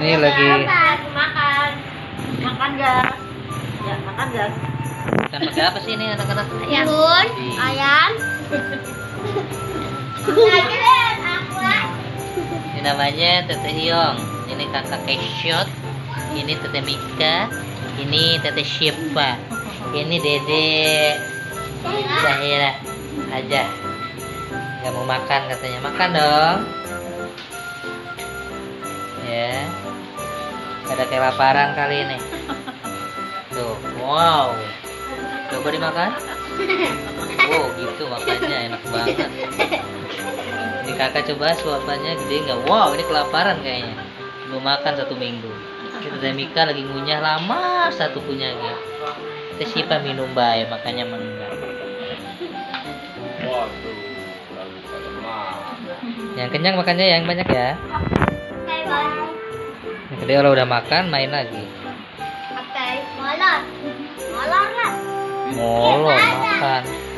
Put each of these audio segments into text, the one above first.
Ini lagi makan. Makan gas. Ya, makan gas. makan pakai apa sih ini anak-anak? Ayam. Ayam. Ini namanya Tete Hyong. Ini kakak Keshot. Ini Tete Mika. Ini Tete Syifa. Ini Dede Zahira aja. Gak mau makan katanya. Makan dong. Ya. Ada kelaparan kali ini. Tuh, wow. Coba dimakan. Oh, gitu makannya enak banget. Ini kakak coba suapannya gede nggak? Wow, ini kelaparan kayaknya. Belum makan 1 minggu. Kita Tete Mika lagi ngunyah lama satu kunyahnya. Tete Syifa minum bae, makanya menenggak. Yang kenyang makannya yang banyak ya. Yang gede kalau udah makan main lagi. Molor makan.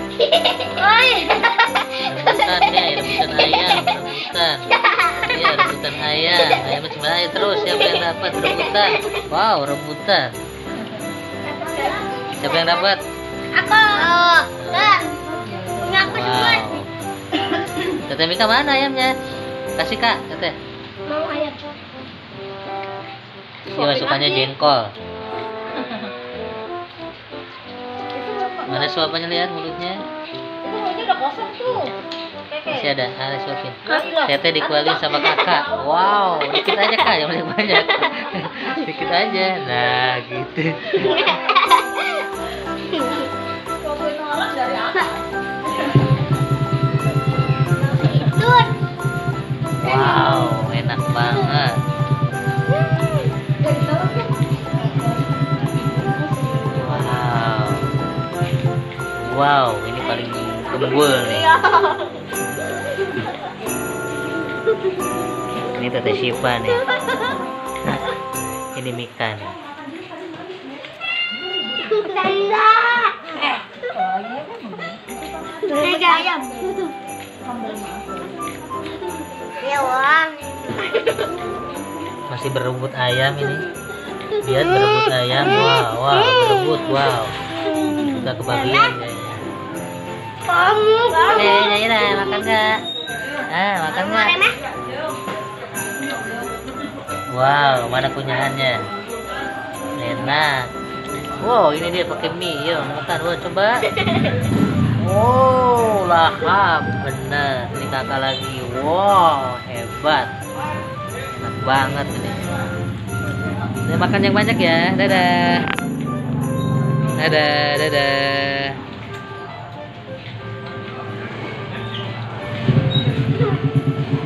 Rebutan ya, rebutan ayam, rebutan. Iya, rebutan ayam. Ayam cuma aja terus siapa yang dapat rebutan. Wow, rebutan. Siapa yang dapat? Aku. Punya aku semua. Wow. Tete Mika mana ayamnya? Kasih Kak, Tete. Mau ayam. Ini masukannya jengkol. Mana suapannya, lihat mulutnya? Itu mulutnya udah kosong tuh. Masih ada, suapin. Tete dikualin sama kakak. Wow, dikit aja Kak, yang banyak. Dikit aja. Nah, gitu. Ngomongin orang dari atas. Wow, enak banget. Wow. Wow, ini paling unggul nih. Ini Tete Syifa nih. Ini Mika nih. Ayam. Ya, Wang. Masih berebut ayam ini. Lihat berebut ayam. Wow, berebut. Wow. Udah kebagian kayaknya. Jaira, makan nggak? Makan nggak? Wow, mana kunyahannya? Enak. Wow, ini dia pakai mie. Yuk, makan. Wah, coba. Oh, lahap. Bener. Ini kakak lagi. Wow, hebat. Enak banget ini. Udah makan yang banyak ya. Dadah. Dadah, dadah.